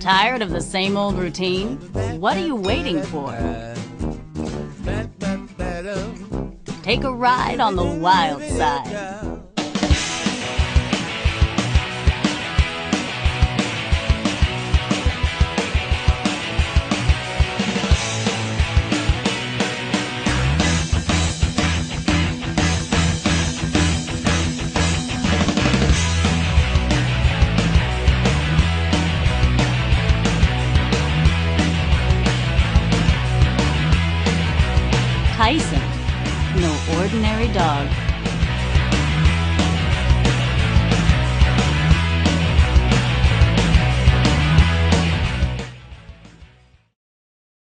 Tired of the same old routine? What are you waiting for? Take a ride on the wild side. Tyson, no ordinary dog.